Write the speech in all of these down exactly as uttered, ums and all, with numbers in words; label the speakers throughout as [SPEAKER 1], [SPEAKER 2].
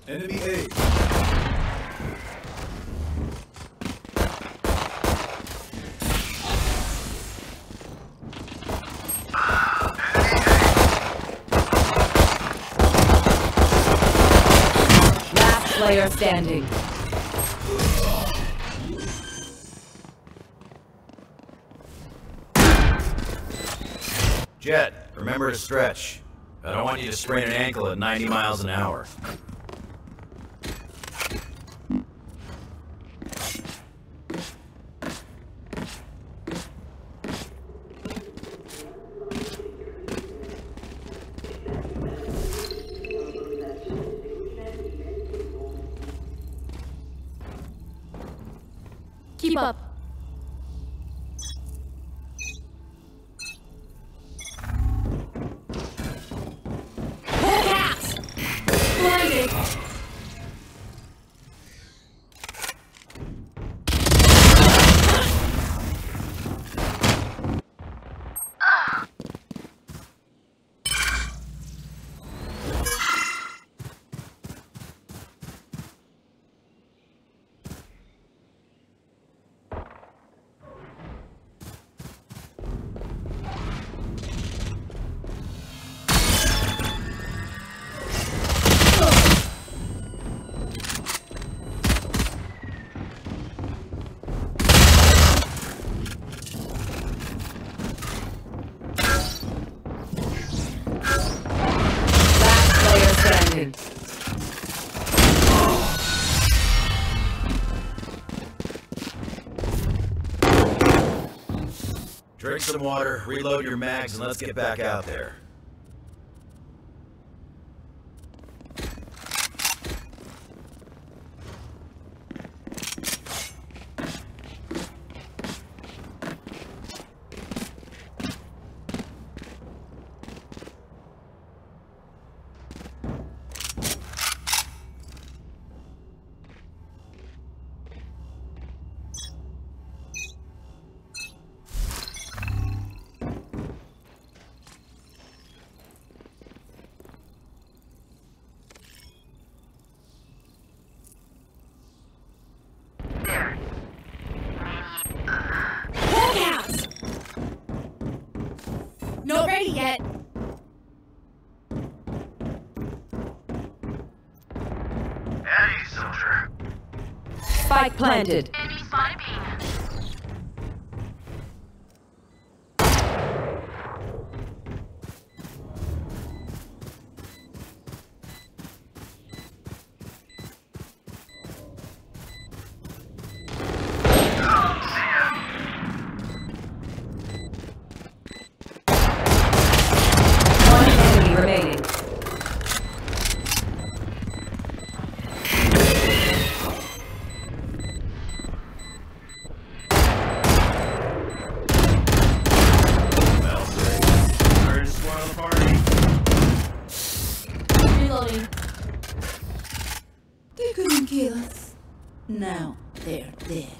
[SPEAKER 1] Enemy A.
[SPEAKER 2] Last player standing.
[SPEAKER 1] Jet, remember to stretch. I don't want you to sprain an ankle at ninety miles an hour.
[SPEAKER 2] Keep up. Gas! Blinded! Standing.
[SPEAKER 1] Drink some water, reload your mags, and let's get back out there.
[SPEAKER 2] Not ready yet.
[SPEAKER 3] Eddie, soldier.
[SPEAKER 2] Spike planted.
[SPEAKER 3] Enemy spotted B.
[SPEAKER 2] One enemy remaining. Reloading. They couldn't kill us. Now they're dead.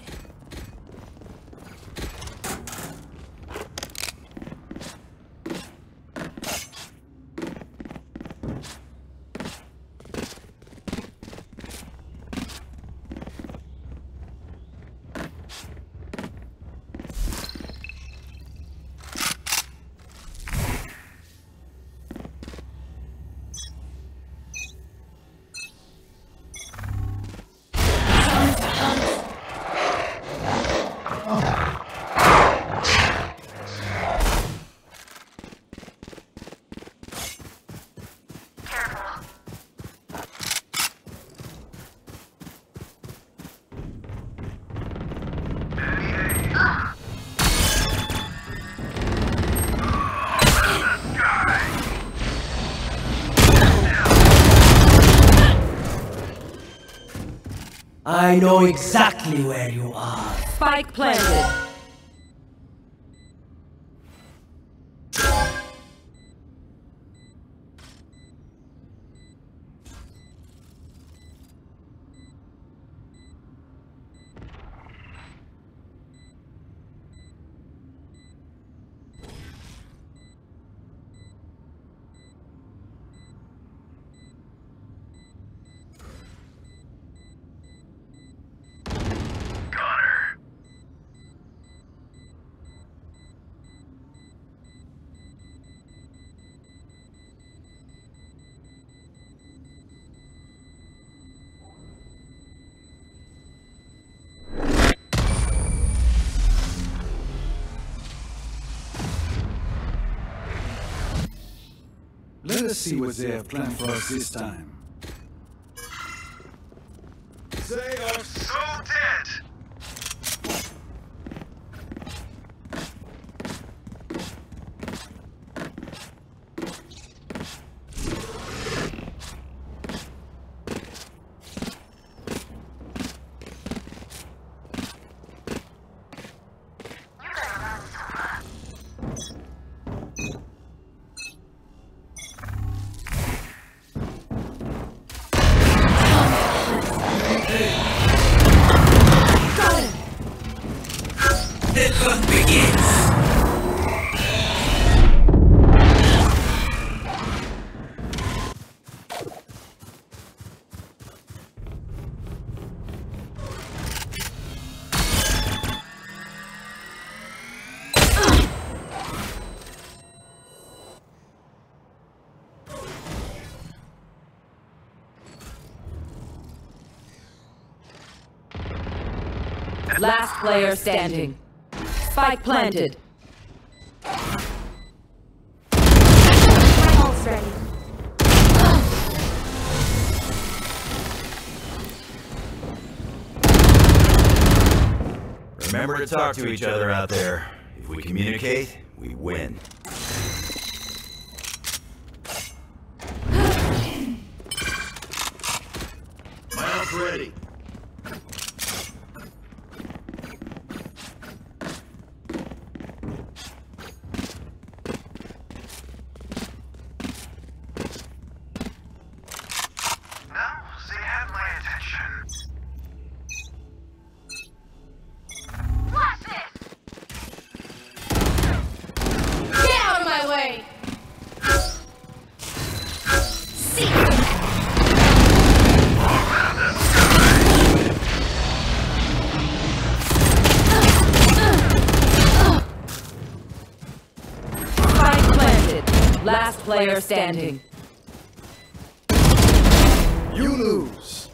[SPEAKER 4] I know exactly where you are.
[SPEAKER 2] Spike planted.
[SPEAKER 5] Let us see what they have planned for us this time.
[SPEAKER 3] They are so dead!
[SPEAKER 6] Last player standing. Spike planted.
[SPEAKER 7] Pulse ready.
[SPEAKER 1] Remember to talk to each other out there. If we communicate, we win.
[SPEAKER 3] My ult ready.
[SPEAKER 6] Last player standing.
[SPEAKER 5] You lose.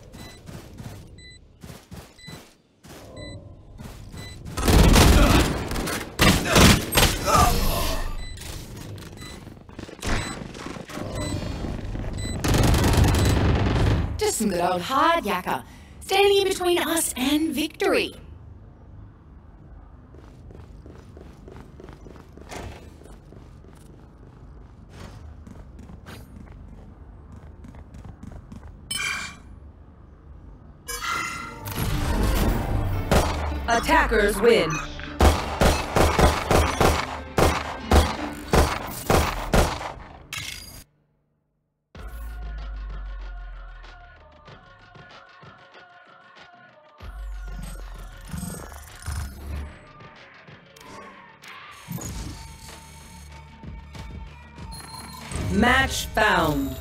[SPEAKER 2] Just some good old hard yakka, standing in between us and victory.
[SPEAKER 6] Attackers win. Match found.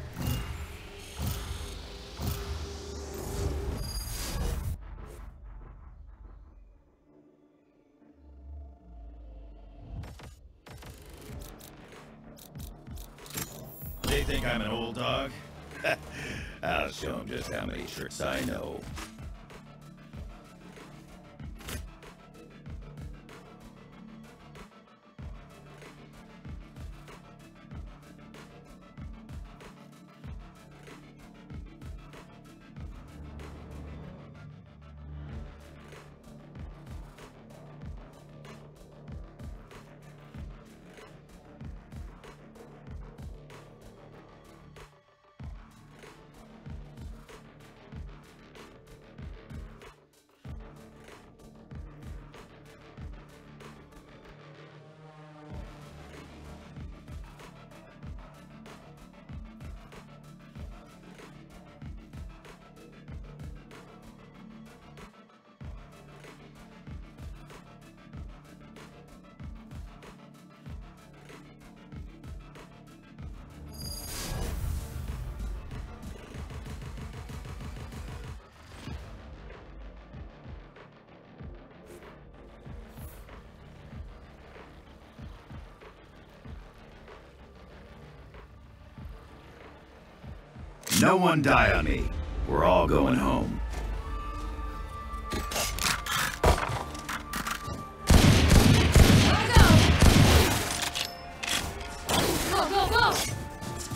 [SPEAKER 1] They think I'm an old dog? I'll show them just how many tricks I know. No one die on me. We're all going home.
[SPEAKER 7] Go, go, go!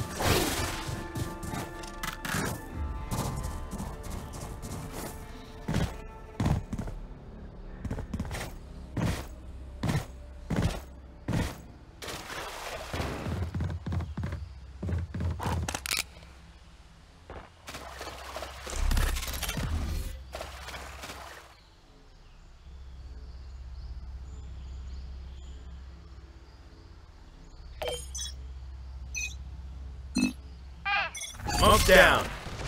[SPEAKER 3] Smoke down.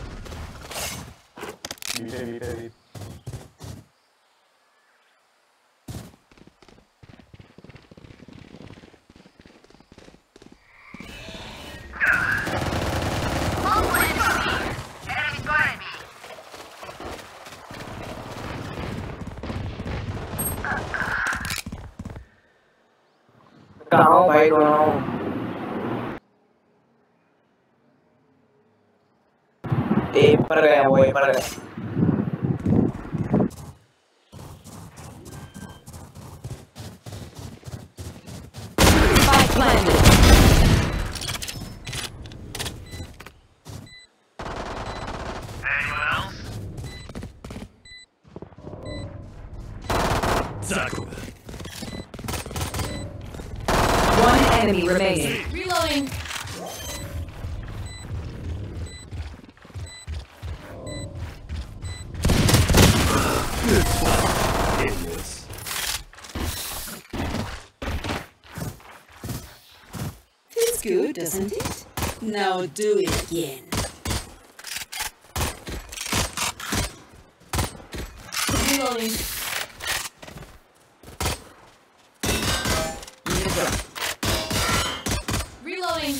[SPEAKER 7] Cáo bay đâu. Đi bắt ra quay bắt ra.
[SPEAKER 6] Spike planted.
[SPEAKER 3] Anyone else?
[SPEAKER 1] Tackle.
[SPEAKER 6] One enemy remaining.
[SPEAKER 2] Reloading.
[SPEAKER 1] Idiots.
[SPEAKER 8] Feels good, doesn't it? Now do it again.
[SPEAKER 2] Reloading. Reloading.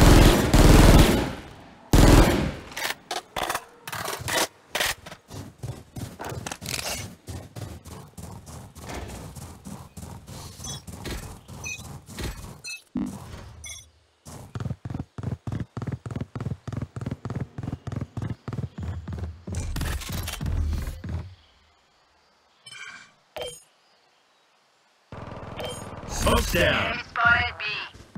[SPEAKER 3] Smoke down.
[SPEAKER 9] Spotted B.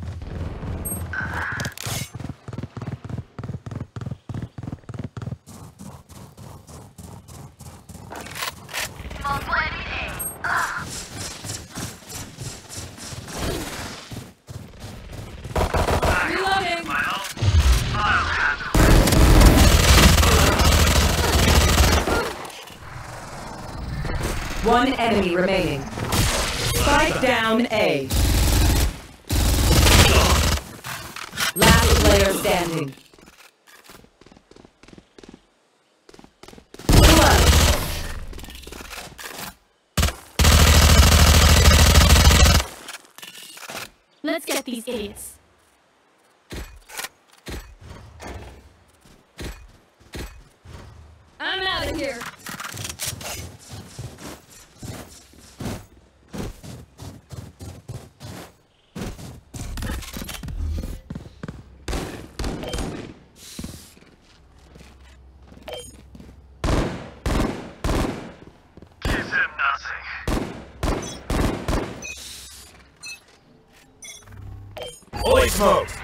[SPEAKER 2] Reloading.
[SPEAKER 6] One enemy remaining. Spike down A. Last player standing.
[SPEAKER 2] Let's get these idiots. I'm out of here.
[SPEAKER 3] Gives him nothing. Holy smokes!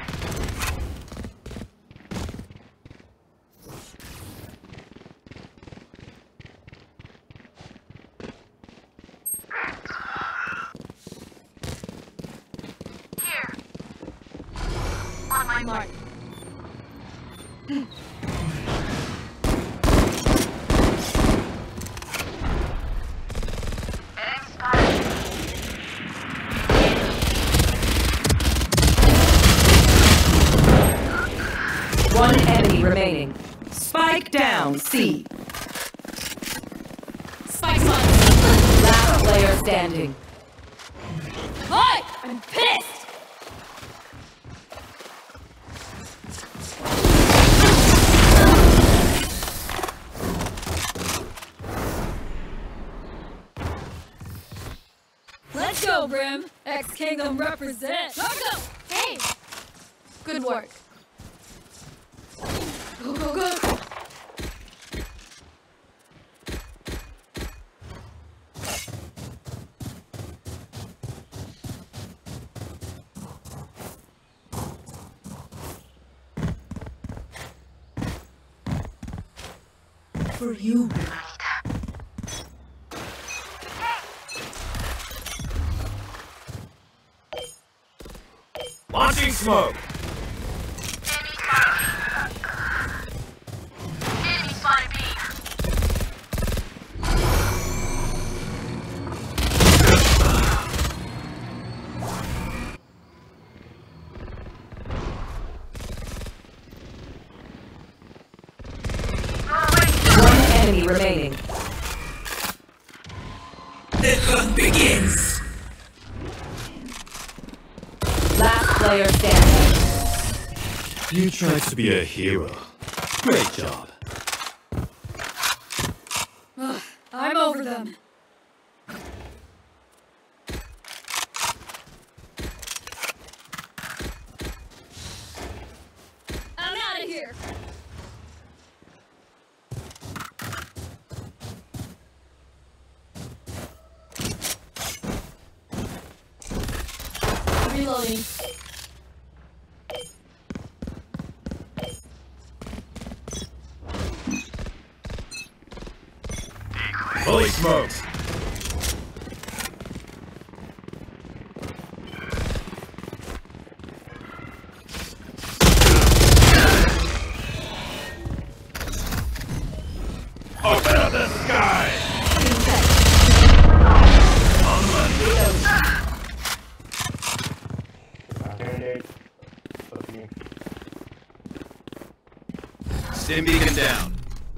[SPEAKER 9] Here. On my mark. Enemy spotted.
[SPEAKER 6] One enemy remaining. Spike down C.
[SPEAKER 2] Spike's on.
[SPEAKER 6] Last player standing.
[SPEAKER 2] Hi! I'm pissed! Let's go, Brim! X-Kingdom represent! Go, go! Hey! Good work. Go, go, go!
[SPEAKER 8] For you.
[SPEAKER 3] Launching smoke.
[SPEAKER 9] Enemy spotted B.
[SPEAKER 6] enemy remaining.
[SPEAKER 4] The hunt begins.
[SPEAKER 6] Last player standing.
[SPEAKER 3] You tried to be a hero. Great job.
[SPEAKER 2] Ugh, I'm over them. I'm out of here. Reloading.
[SPEAKER 3] Holy smokes! Open up the sky!
[SPEAKER 1] Stim beacon down.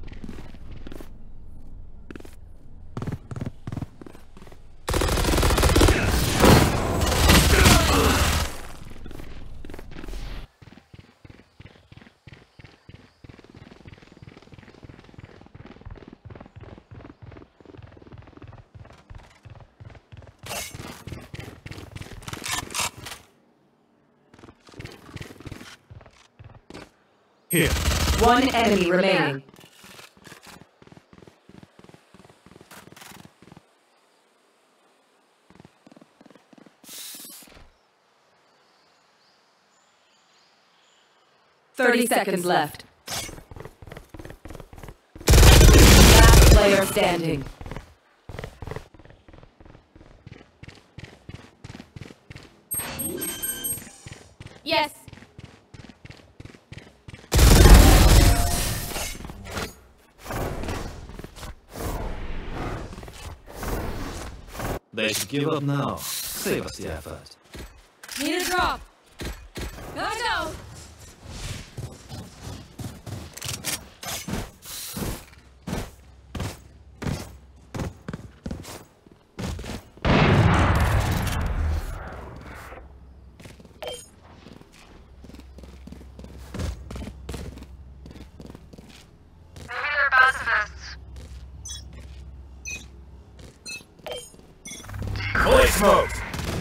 [SPEAKER 3] Here.
[SPEAKER 6] One enemy remaining. Thirty seconds left. Last player standing.
[SPEAKER 2] Yes.
[SPEAKER 3] They should give up now. Save us the effort.
[SPEAKER 2] Need a drop. Gotta go.
[SPEAKER 9] Maybe they're pacifists.
[SPEAKER 3] Holy smokes!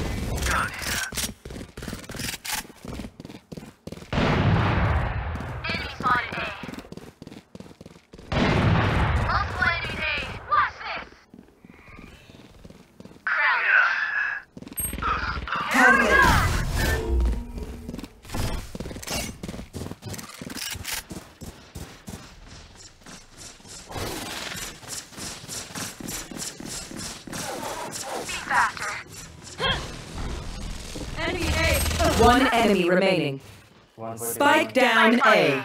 [SPEAKER 9] Enemy spotted A. Multiple enemies A. Watch this. Be faster.
[SPEAKER 2] Enemy A.
[SPEAKER 6] One enemy remaining. Spike down A.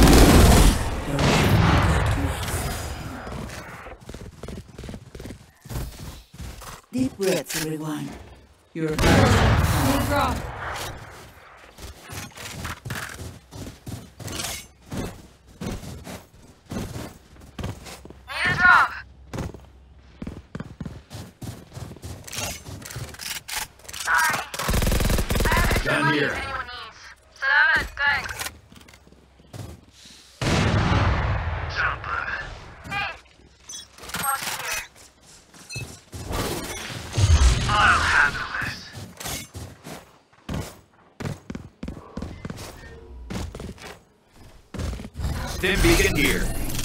[SPEAKER 8] Deep breaths, everyone. You're
[SPEAKER 2] Need a drop.
[SPEAKER 9] Need a drop. Sorry. I have extra
[SPEAKER 3] Down
[SPEAKER 9] money
[SPEAKER 3] here.
[SPEAKER 9] if anyone needs. Salamat, thanks. Hey, watch here.
[SPEAKER 3] I'll handle this.
[SPEAKER 1] Stim beacon here.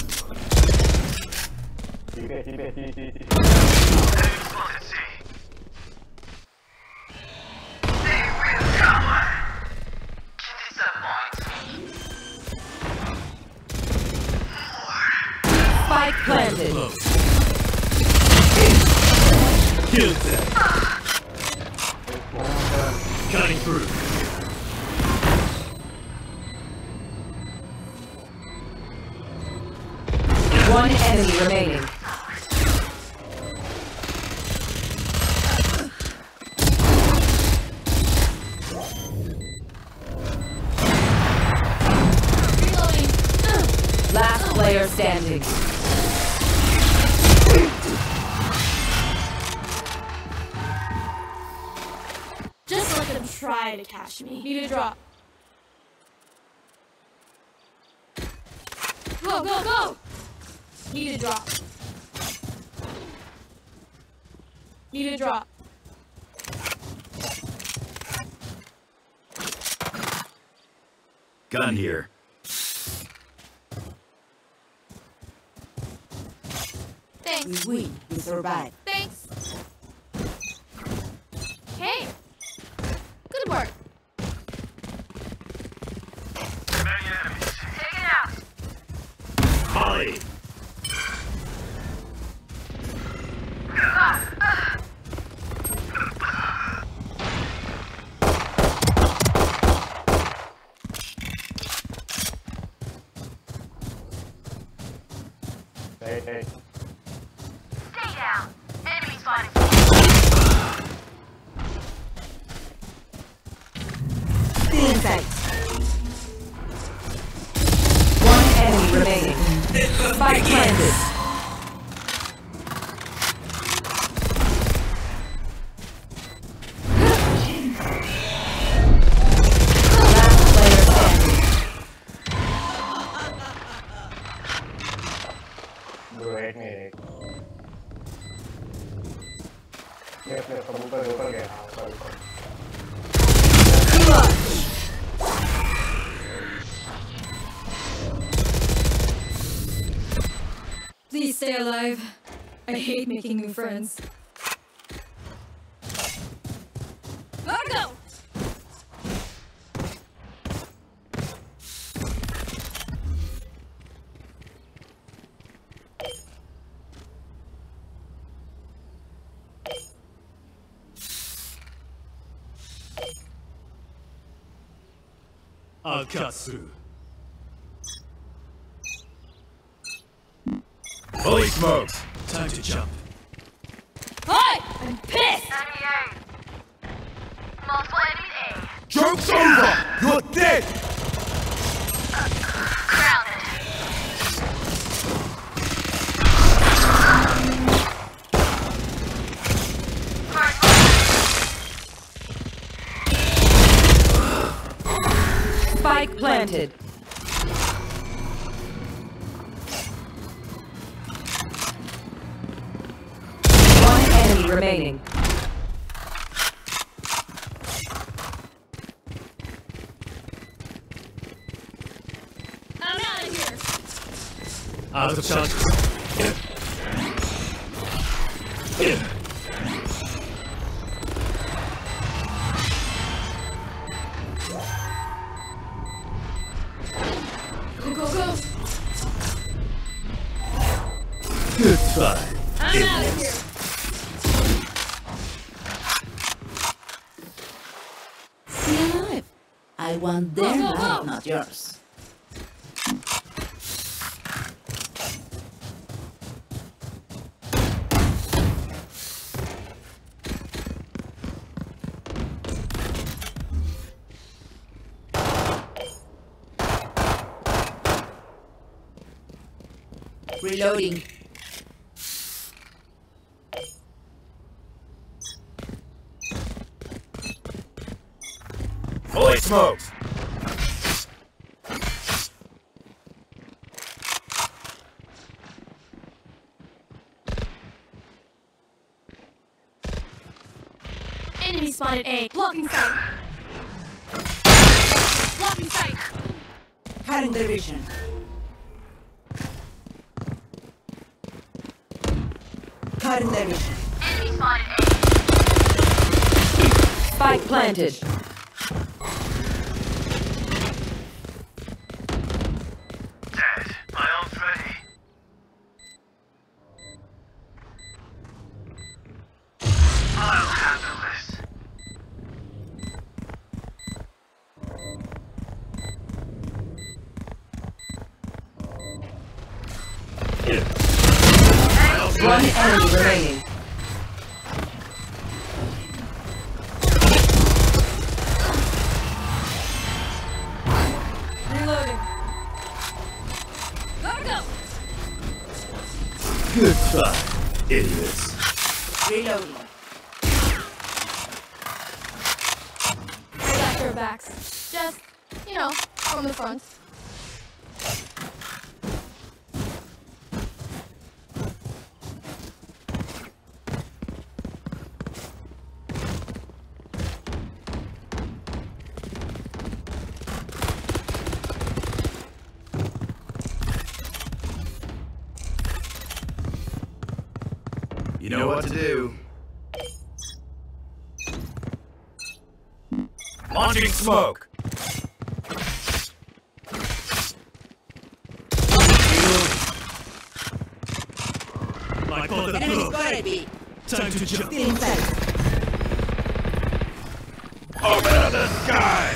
[SPEAKER 6] Spike planted.
[SPEAKER 3] Kill them. Cutting through.
[SPEAKER 6] One enemy remaining.
[SPEAKER 2] Reloading.
[SPEAKER 6] Last player standing.
[SPEAKER 2] Just let them try to catch me. Need a drop. Go, go, go! Need a drop. Need a drop.
[SPEAKER 3] Gun here.
[SPEAKER 2] Thanks.
[SPEAKER 8] We win. We survive.
[SPEAKER 2] Thanks. Hey. Good work.
[SPEAKER 9] Take it out.
[SPEAKER 3] Molly!
[SPEAKER 10] Hey, hey.
[SPEAKER 9] Stay down. Enemy spotted.
[SPEAKER 6] Still in sight. One enemy remaining. Spike planted. Last player standing.
[SPEAKER 10] Bro, एक नहीं एक मैं अपने कबूतर ऊपर गया हाँ ऊपर ऊपर
[SPEAKER 2] Please stay alive. I hate making new friends. Gotta go!
[SPEAKER 3] I'll cut through. Holy smokes! Time to jump.
[SPEAKER 2] Hi! I'm pissed!
[SPEAKER 9] Enemy A. Multiple enemies A.
[SPEAKER 5] Joke's over! You're dead!
[SPEAKER 9] Grounded.
[SPEAKER 6] Spike planted. One enemy remaining.
[SPEAKER 2] I'm out of here!
[SPEAKER 3] Out of charges.
[SPEAKER 2] Go, go, go!
[SPEAKER 3] Good try.
[SPEAKER 2] I'm out of here!
[SPEAKER 8] Stay alive. I want their
[SPEAKER 2] Go, go,
[SPEAKER 8] life,
[SPEAKER 2] go.
[SPEAKER 8] not yours. Reloading.
[SPEAKER 3] Holy smokes!
[SPEAKER 2] Enemy spotted A. Blocking sight. Blocking sight.
[SPEAKER 8] Cutting their vision. Cutting their vision.
[SPEAKER 9] Enemy spotted A.
[SPEAKER 6] Spike planted.
[SPEAKER 1] Dead. My ult's ready. I'll handle this.
[SPEAKER 6] One enemy remaining.
[SPEAKER 2] Reloading. Gotta go!
[SPEAKER 3] Good try, idiots.
[SPEAKER 8] Reloading.
[SPEAKER 2] your backs. Just, you know, from the front.
[SPEAKER 1] You know what to do. Launching smoke!
[SPEAKER 3] My father
[SPEAKER 8] Enemy
[SPEAKER 3] broke.
[SPEAKER 8] spotted B.
[SPEAKER 3] Time to jump.
[SPEAKER 8] Still inside.
[SPEAKER 1] Open the sky!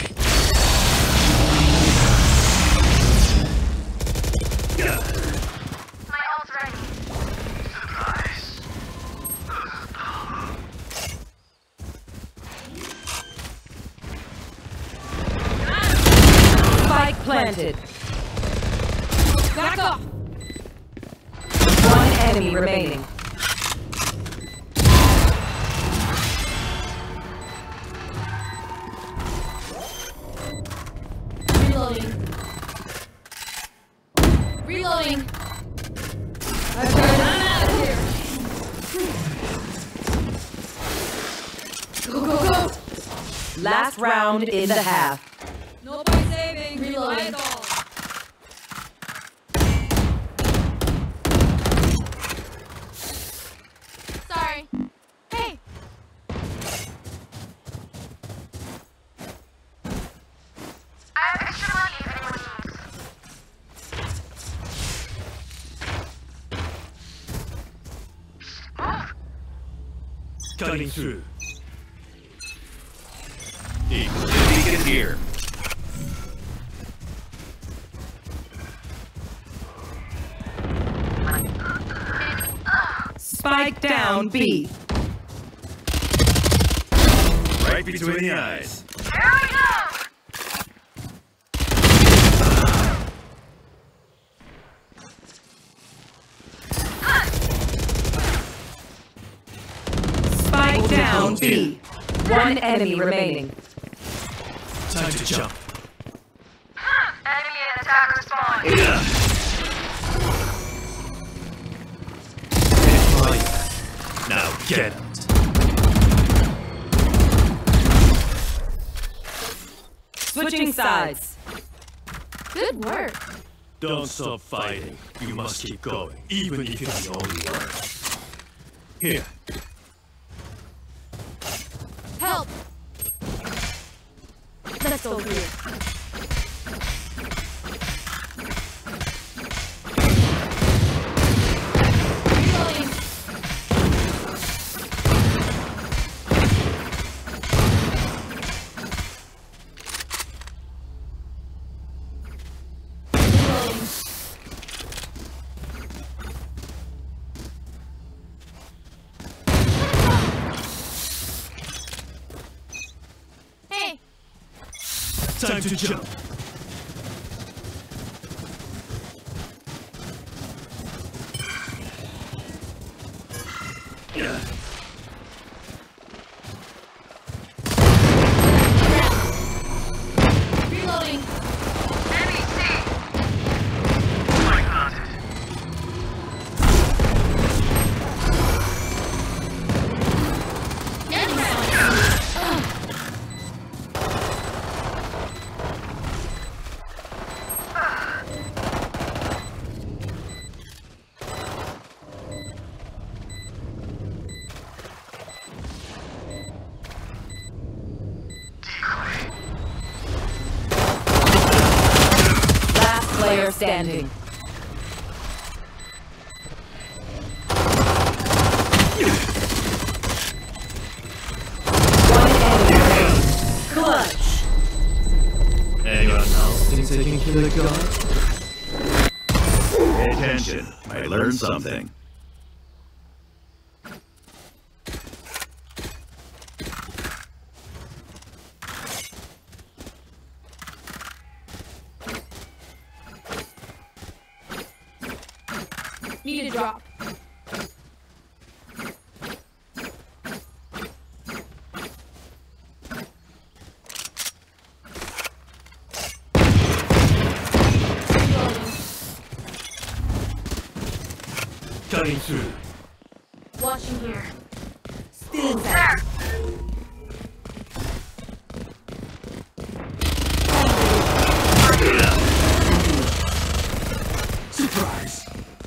[SPEAKER 9] My ult's ready.
[SPEAKER 1] Surprise.
[SPEAKER 6] Spike planted.
[SPEAKER 2] Back off!
[SPEAKER 6] One enemy remaining.
[SPEAKER 2] Reloading. Reloading. I'm out of here. Go, go, go.
[SPEAKER 6] Last round in the half.
[SPEAKER 2] No point saving. Reloading. Sorry. Hey.
[SPEAKER 9] I have extra money if anyone needs.
[SPEAKER 3] Cutting through.
[SPEAKER 1] Beacon here.
[SPEAKER 6] Spike down B.
[SPEAKER 1] Right between the eyes.
[SPEAKER 9] Here we go!
[SPEAKER 6] Spike down B. One enemy remaining.
[SPEAKER 3] Time to jump.
[SPEAKER 9] Enemy and attacker spawn.
[SPEAKER 3] Now get out.
[SPEAKER 6] Switching sides.
[SPEAKER 2] Good work.
[SPEAKER 3] Don't stop fighting. You must keep going, even if you're the only one. Here.
[SPEAKER 2] Help. Let's go here. Reloading. Reloading. Hey.
[SPEAKER 3] Time to jump.
[SPEAKER 2] Reloading.
[SPEAKER 9] Enemy C.
[SPEAKER 6] Last player standing. One enemy remaining. Clutch.
[SPEAKER 3] Anyone else thinks they can kill a god?
[SPEAKER 1] Pay attention. I learned something.
[SPEAKER 2] Need a drop.
[SPEAKER 3] Cutting through.
[SPEAKER 2] Watching here.
[SPEAKER 8] Still inside.
[SPEAKER 3] Surprise!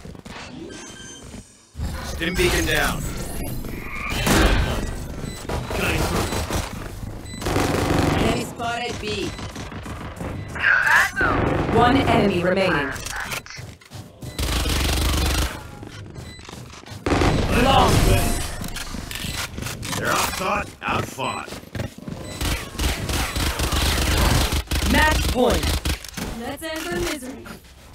[SPEAKER 1] Stim beacon down.
[SPEAKER 3] Cutting through.
[SPEAKER 8] Enemy spotted B.
[SPEAKER 6] One enemy remaining.
[SPEAKER 3] Long.
[SPEAKER 1] They're outthought, outfought.
[SPEAKER 6] Match point.
[SPEAKER 2] Let's end their misery.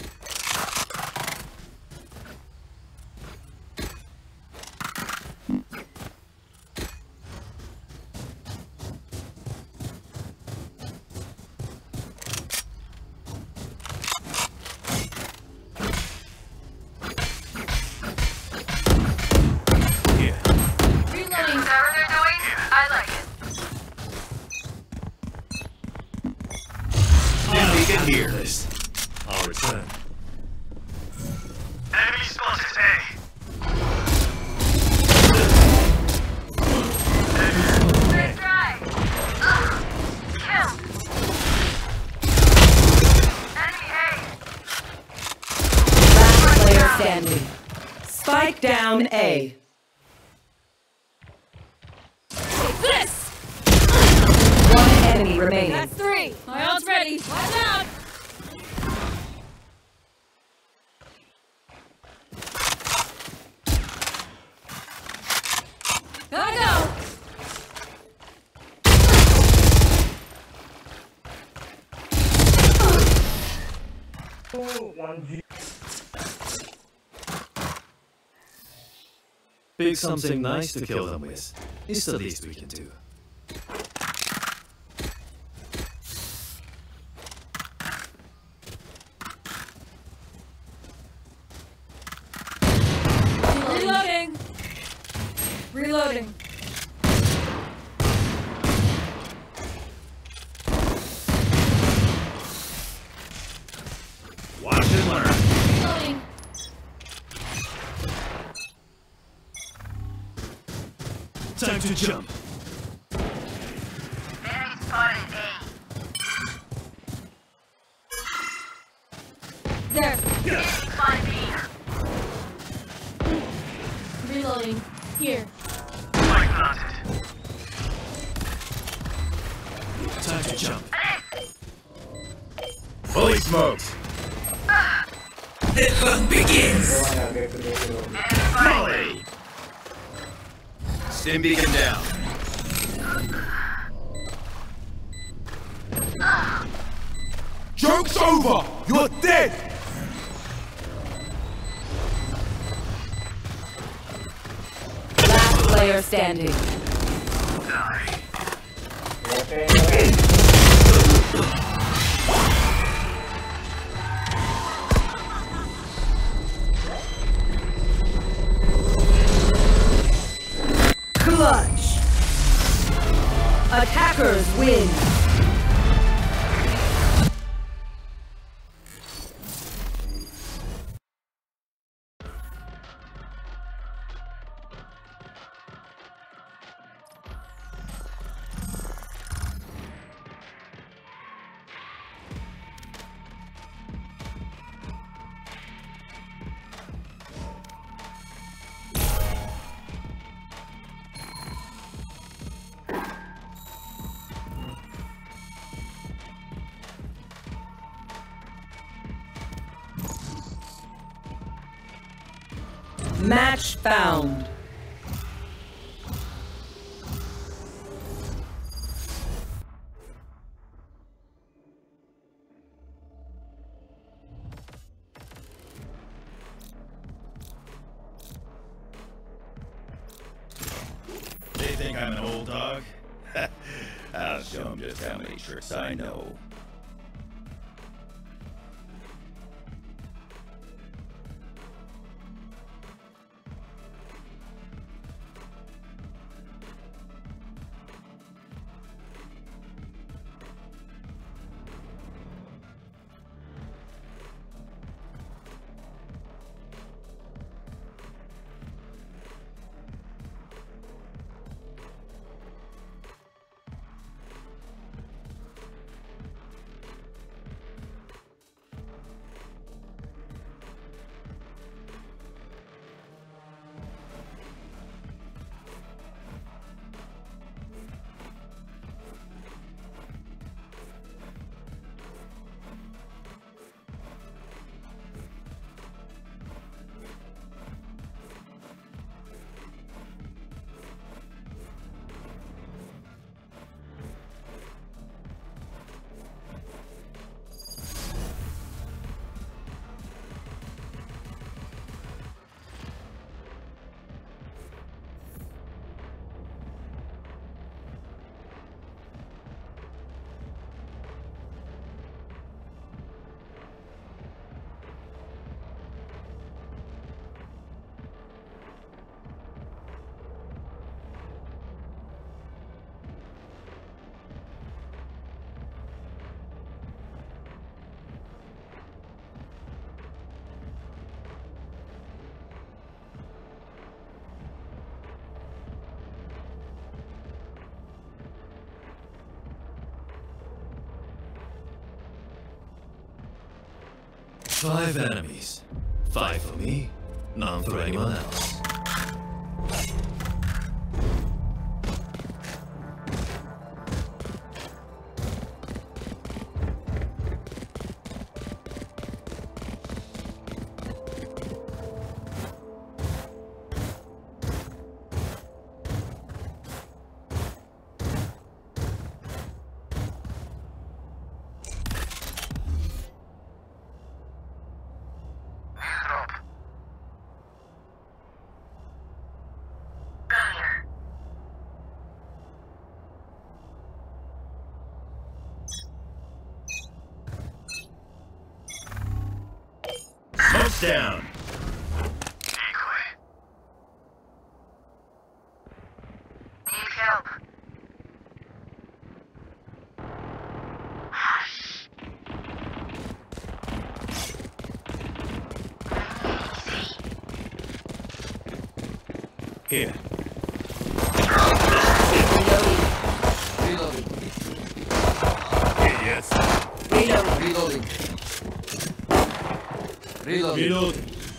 [SPEAKER 2] Reloading.
[SPEAKER 9] Whatever they're doing, I like it.
[SPEAKER 1] Stim beacon here.
[SPEAKER 3] This. I'll return.
[SPEAKER 1] Enemy spotted A.
[SPEAKER 9] Good try. Ugh. Kill. Enemy A.
[SPEAKER 6] Last player standing. Spike down A.
[SPEAKER 2] Take this!
[SPEAKER 6] One enemy remaining.
[SPEAKER 2] That's three. My ult's ready. Watch out! Gotta go!
[SPEAKER 3] Pick something nice to kill them with. It's the least we can do.
[SPEAKER 2] Reloading. Reloading.
[SPEAKER 1] Watch and learn.
[SPEAKER 2] Reloading.
[SPEAKER 3] Time to jump.
[SPEAKER 9] Enemy spotted A.
[SPEAKER 2] There.
[SPEAKER 9] Enemy spotted B.
[SPEAKER 2] Reloading. Here.
[SPEAKER 1] Spike planted.
[SPEAKER 3] Time to jump.
[SPEAKER 1] Fully smoked.
[SPEAKER 4] The hunt begins.
[SPEAKER 1] Molly. Stim beacon down.
[SPEAKER 5] Joke's over! You're dead!
[SPEAKER 6] Last player standing. Clutch. Attackers win. Match found.
[SPEAKER 1] They think I'm an old dog? I'll show them just how many tricks I know.
[SPEAKER 3] Five enemies. Five for me, none for anyone else.
[SPEAKER 1] Smoke's down.
[SPEAKER 9] Decoy. Need help. Hush.
[SPEAKER 3] Here.
[SPEAKER 4] Reloading.
[SPEAKER 3] Here, yes.
[SPEAKER 8] Reload.
[SPEAKER 4] Reloading. Reloading.
[SPEAKER 3] Reload.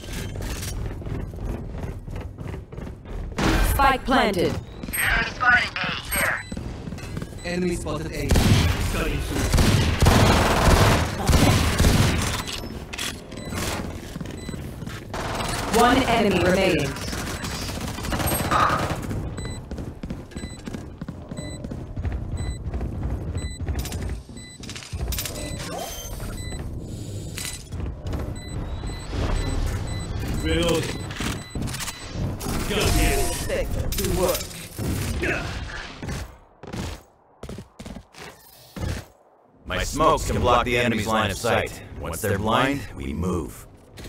[SPEAKER 6] Spike planted.
[SPEAKER 9] Enemy spotted A. There.
[SPEAKER 4] Enemy spotted A.
[SPEAKER 3] Cutting through.
[SPEAKER 6] One enemy remaining.
[SPEAKER 3] Reloading. Gun here.
[SPEAKER 6] To work.
[SPEAKER 1] My smokes can block the enemy's line of sight. Once they're blind, we move.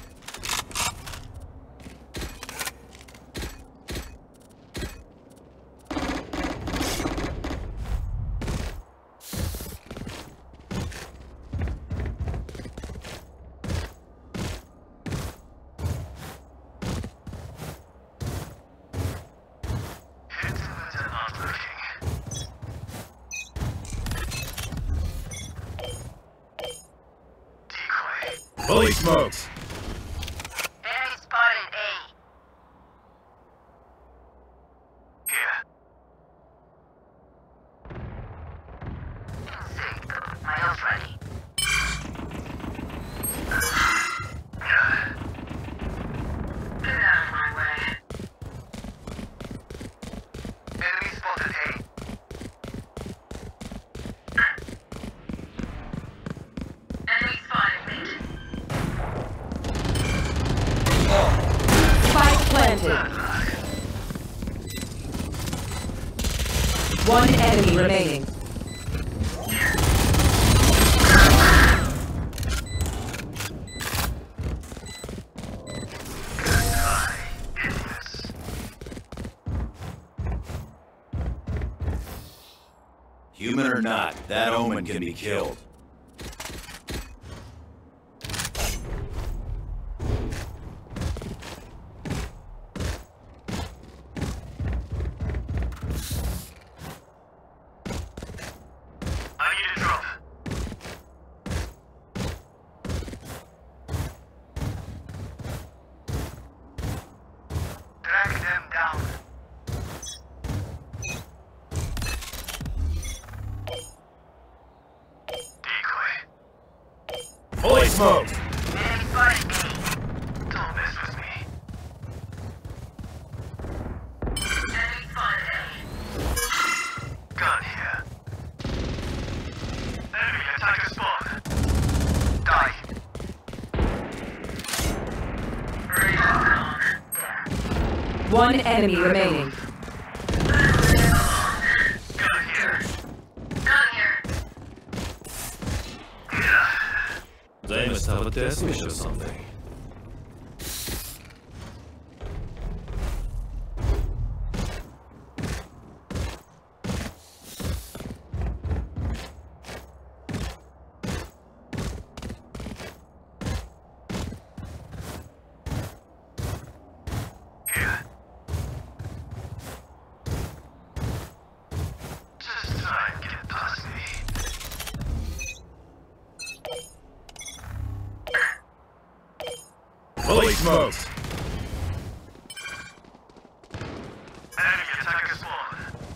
[SPEAKER 1] Fully smoked.
[SPEAKER 9] Enemy spotted A. Here. In sync. My health ready. Get out of my way. Enemy spotted A. Enemy spotted mid.
[SPEAKER 6] Spike planted. One enemy remaining.
[SPEAKER 1] Human or not, that omen can be killed.
[SPEAKER 9] I need a drop. Drag them down. Decoy.
[SPEAKER 1] Fully smoked.
[SPEAKER 9] Enemy spotted A. Don't mess with me. Enemy spotted A. Gun here. Enemy attacker spawn. Die. Radar gone. There.
[SPEAKER 6] One enemy remaining.
[SPEAKER 9] Gun here. Gun here.
[SPEAKER 3] They must have a death wish or something.
[SPEAKER 9] Here. Just try and get past me.
[SPEAKER 1] Fully smoked.
[SPEAKER 3] Enemy attacker spawn.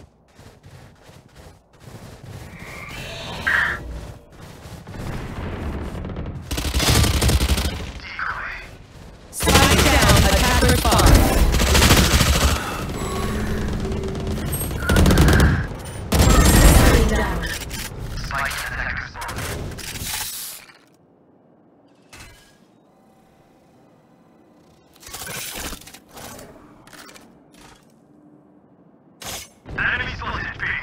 [SPEAKER 6] Spike down. Attacker spawn.
[SPEAKER 3] Spike attacker spawn. Enemy spotted B.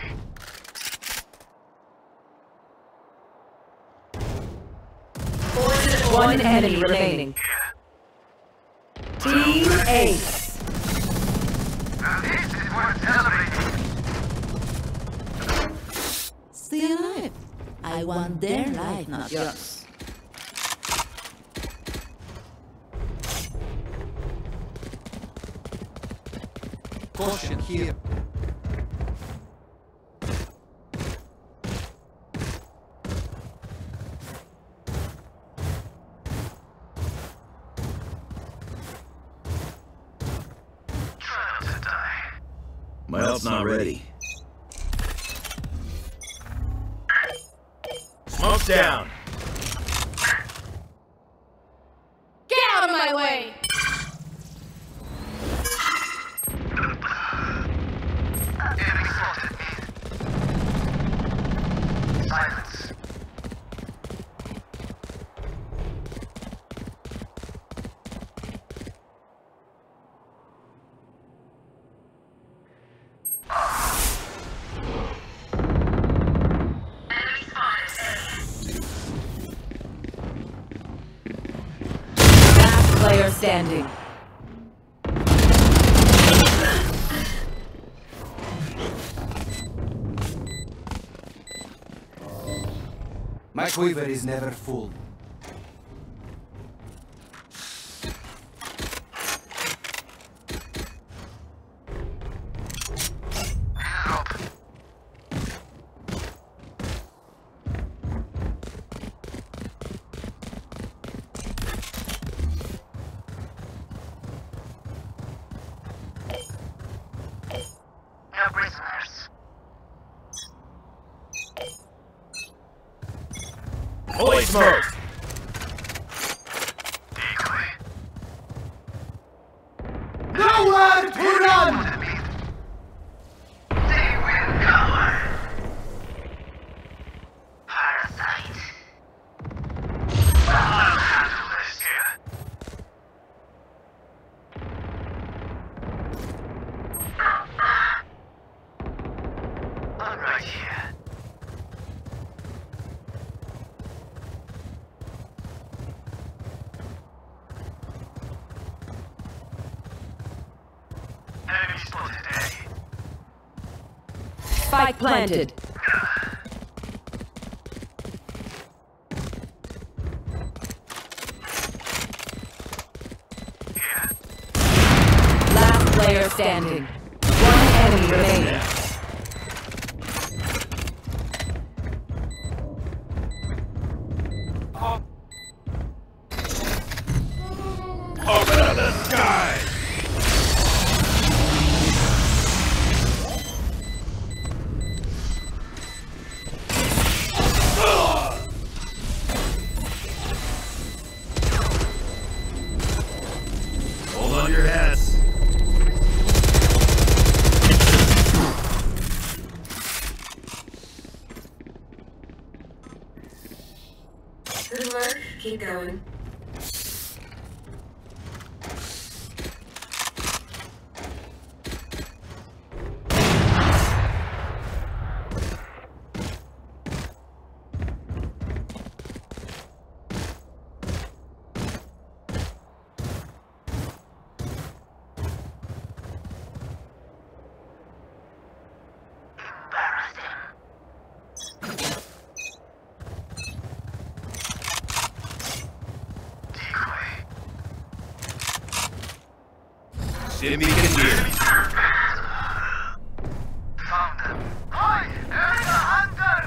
[SPEAKER 6] One enemy remaining. Team Ace.
[SPEAKER 3] This is worth celebrating.
[SPEAKER 8] Stay alive. I want their life, not yours.
[SPEAKER 4] Caution here.
[SPEAKER 3] Try not to die.
[SPEAKER 1] My ult's not ready. Smoke's down.
[SPEAKER 2] Get out of my way!
[SPEAKER 3] Enemy spotted me. Silence. Enemy spotted.
[SPEAKER 6] Last player standing.
[SPEAKER 4] My quiver is never full.
[SPEAKER 3] No prisoners.
[SPEAKER 1] Fully smoked.
[SPEAKER 3] Decoy.
[SPEAKER 5] Nowhere to run!
[SPEAKER 3] They will cover. Parasite. I'll handle this here. I'm right here. Enemy spotted A.
[SPEAKER 6] Spike planted. Last player standing. One enemy remaining.
[SPEAKER 1] Open up the sky! Hold on your hats.
[SPEAKER 8] Good work. Keep going.
[SPEAKER 1] Jimmy can hear.
[SPEAKER 3] Found them. Oi! Area hunter!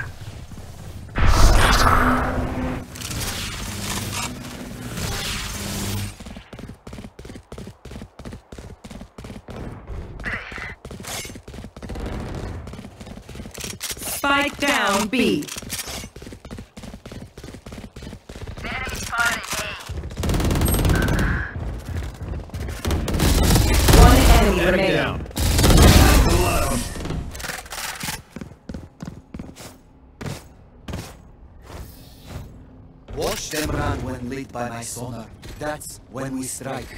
[SPEAKER 6] B.
[SPEAKER 9] Enemy spotted A.
[SPEAKER 6] One enemy
[SPEAKER 3] Enemy
[SPEAKER 6] remaining.
[SPEAKER 3] down.
[SPEAKER 4] Watch them run when lit by my sonar. That's when we strike.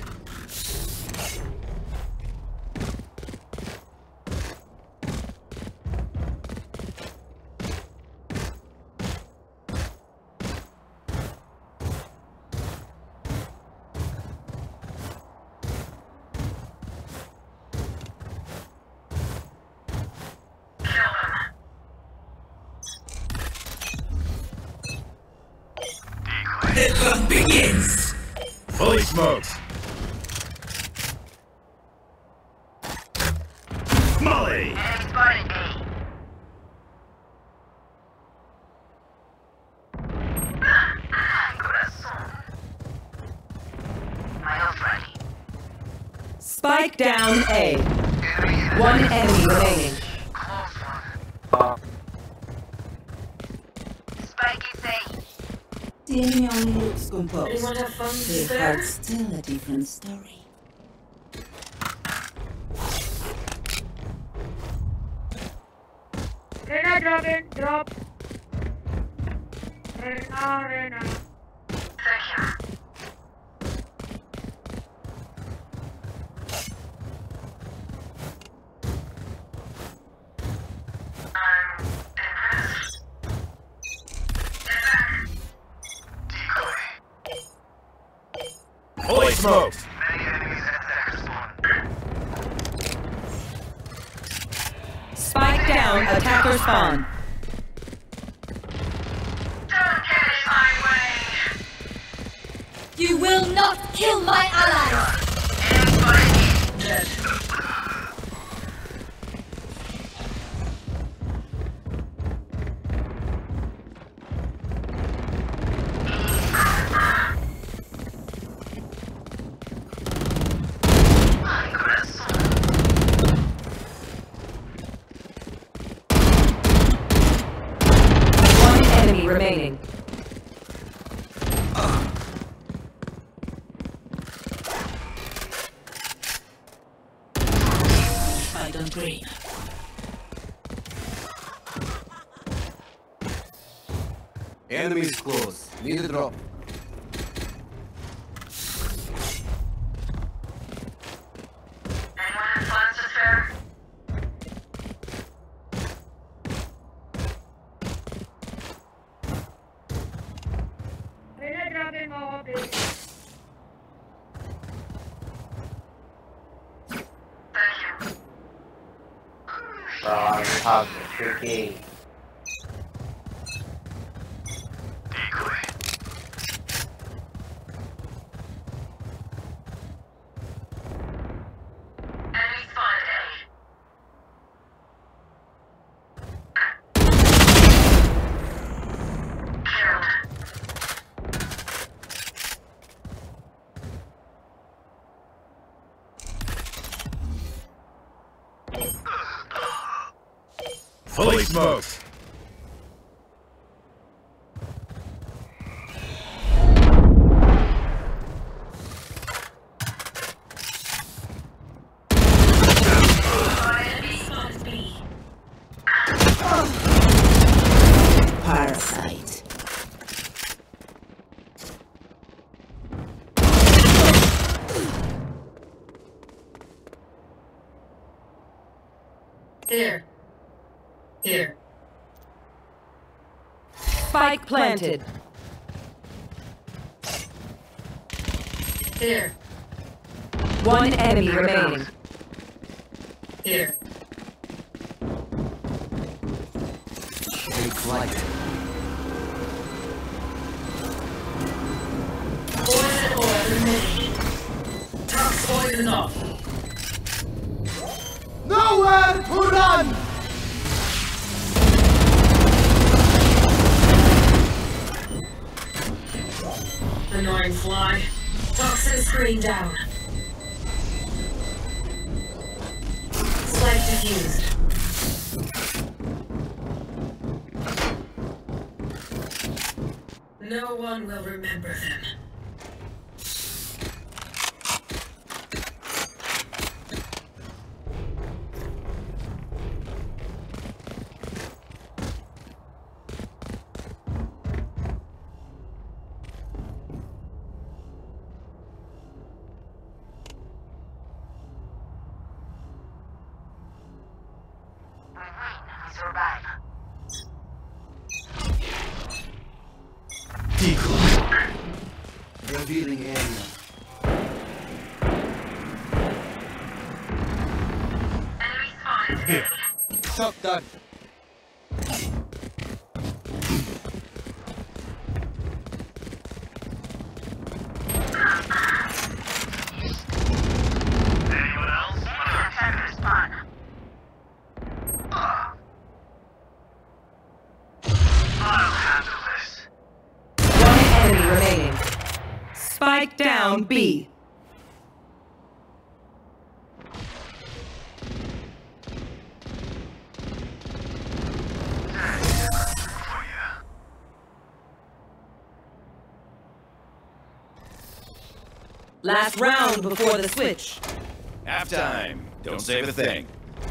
[SPEAKER 1] The hunt begins! Fully smoked! Molly!
[SPEAKER 9] Enemy spotted A. Corazón. My ult ready.
[SPEAKER 6] Spike down A. One enemy remaining.
[SPEAKER 9] Close one.
[SPEAKER 7] Uh,
[SPEAKER 9] Spike is A.
[SPEAKER 8] The enemy only looks composed.
[SPEAKER 2] Anyone have fun
[SPEAKER 8] Their
[SPEAKER 2] there?
[SPEAKER 8] heart's still a different story.
[SPEAKER 2] Rena, drop in, drop. Rena, Rena.
[SPEAKER 9] Secure. I'm impressed. Get back. Decoy.
[SPEAKER 1] Fully smoked!
[SPEAKER 9] Many enemies at the spawn.
[SPEAKER 6] Spike down. Attacker spawn.
[SPEAKER 9] Don't get in my way.
[SPEAKER 2] You will not kill my allies!
[SPEAKER 9] Anybody dead. My corazón.
[SPEAKER 6] One enemy remaining.
[SPEAKER 8] Fight on green.
[SPEAKER 4] Enemies close. Need a drop.
[SPEAKER 9] Anyone have funds to spare?
[SPEAKER 2] Rena, drop in, Mama, please.
[SPEAKER 9] Thank you.
[SPEAKER 7] bro, I'm talking tricky.
[SPEAKER 1] Decoy.
[SPEAKER 9] Enemy spotted A. Killed.
[SPEAKER 1] Fully smoked!
[SPEAKER 8] Parasite.
[SPEAKER 2] Here. Here.
[SPEAKER 6] Spike planted.
[SPEAKER 2] Here.
[SPEAKER 6] One enemy remaining.
[SPEAKER 2] Here.
[SPEAKER 4] Take flight.
[SPEAKER 2] Poison oil emitting. Tox poison off.
[SPEAKER 5] Nowhere to run!
[SPEAKER 2] Annoying fly. Toxin screen down. Spike diffused.
[SPEAKER 8] No one will remember them.
[SPEAKER 4] Revealing area.
[SPEAKER 3] Here.
[SPEAKER 4] Shock dart.
[SPEAKER 9] Anyone else? Attacker spawn. I'll handle this.
[SPEAKER 6] One enemy remaining. Spike down B. Last round before the switch.
[SPEAKER 1] Halftime. Don't save a thing.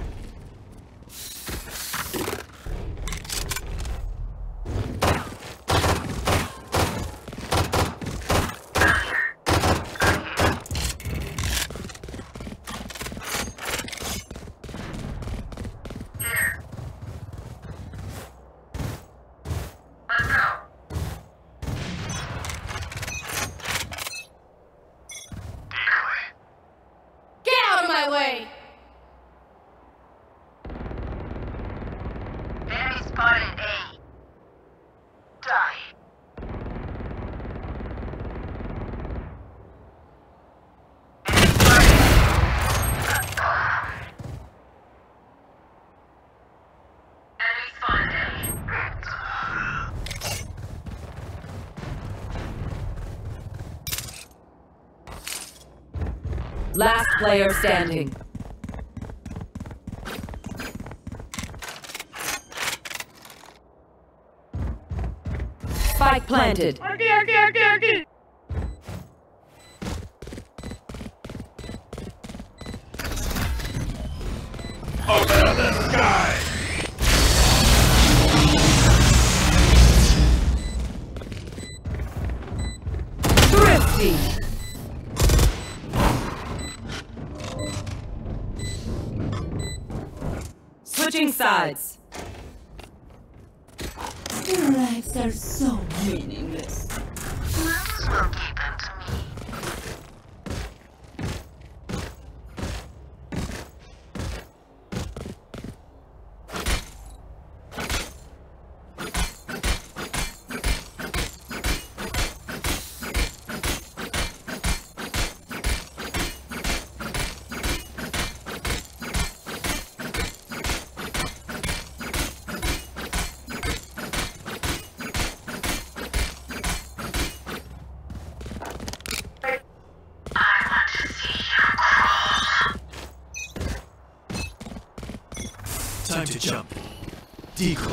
[SPEAKER 6] Last player standing. Spike planted.
[SPEAKER 9] Arky, arky, arky, arky.
[SPEAKER 1] Open up the sky!
[SPEAKER 6] Thrifty. Switching sides.
[SPEAKER 8] Their lives are so meaningless.
[SPEAKER 9] Might as well keep them to me.
[SPEAKER 3] Time to jump. Decoy.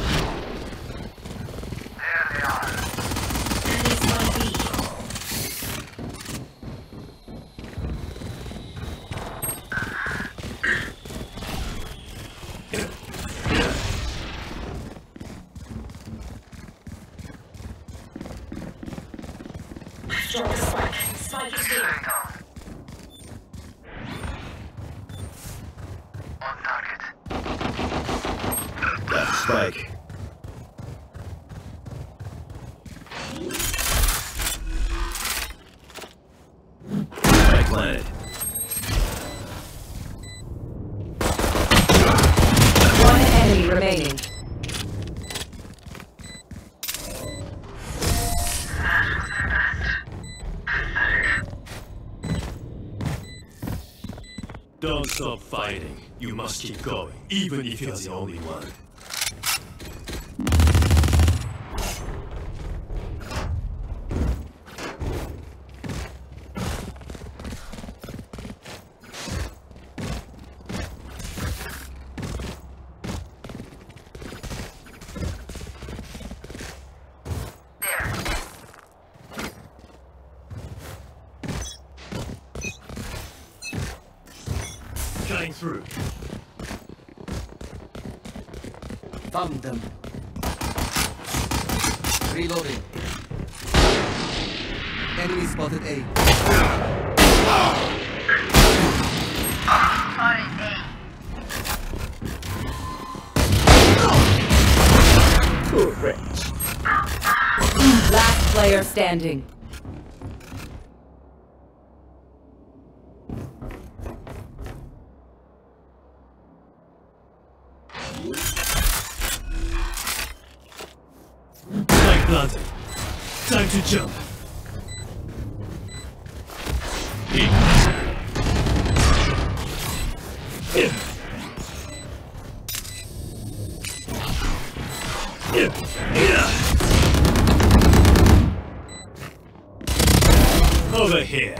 [SPEAKER 9] There they are.
[SPEAKER 8] Enemies on B.
[SPEAKER 9] Drop the spike. Spike is here. On target.
[SPEAKER 1] Got the spike. Spike planted.
[SPEAKER 6] One enemy remaining.
[SPEAKER 3] Don't stop fighting. You must keep going, even if you're the only one. Cutting through.
[SPEAKER 4] Found them. Reloading. Enemy spotted A.
[SPEAKER 6] Last player standing.
[SPEAKER 3] Spike planted. Time to jump. Yeah. Yeah. Yeah. Over here.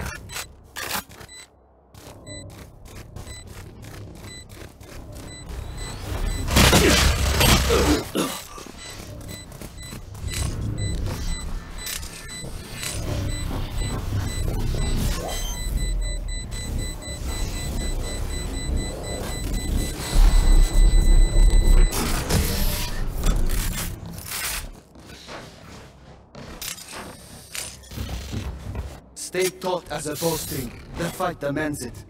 [SPEAKER 4] Stay taut as a bowstring. The fight demands it.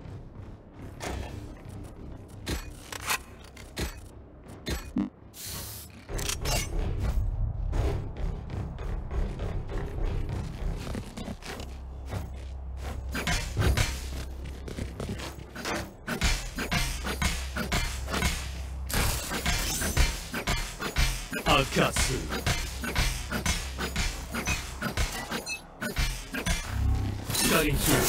[SPEAKER 3] I'll cut through. Cutting through.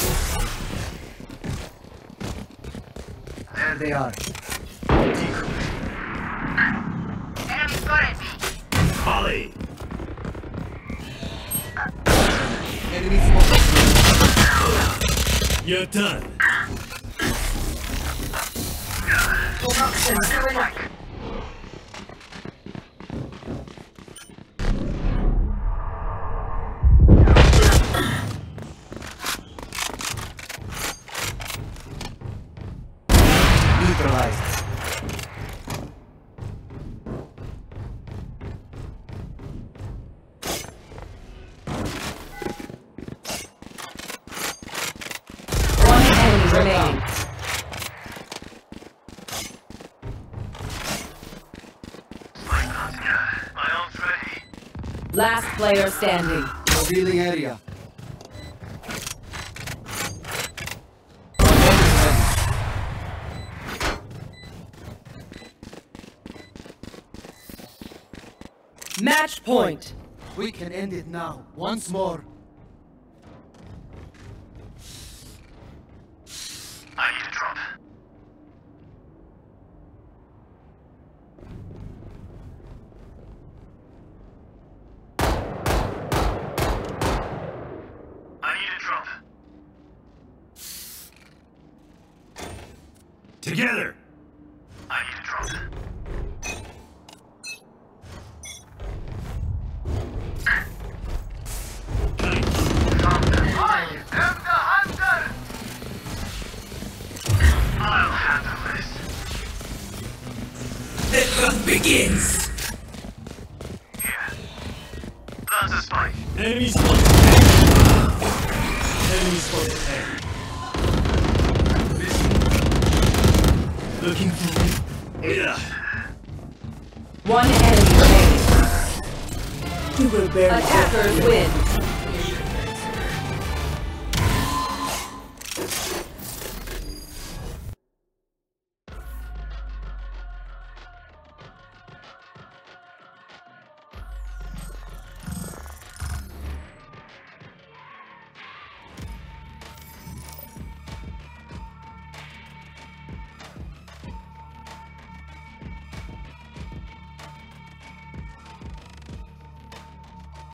[SPEAKER 4] There they are.
[SPEAKER 3] Decoy.
[SPEAKER 9] Enemy spotted me.
[SPEAKER 3] Volley.
[SPEAKER 4] Enemy spotted.
[SPEAKER 3] You're done.
[SPEAKER 4] Neutralized.
[SPEAKER 6] One enemy remaining.
[SPEAKER 3] My arm's ready.
[SPEAKER 6] Last player standing.
[SPEAKER 4] Revealing area.
[SPEAKER 6] Match point.
[SPEAKER 4] We can end it now. Once more.
[SPEAKER 3] I need a drop. I need a drop. Together. I need a drop. I'll handle this. The hunt begins! Here. Plant a spike. Enemy spotted. Enemy spotted A. Looking for me. Yeah.
[SPEAKER 6] One enemy remaining. You will bear. Attackers win.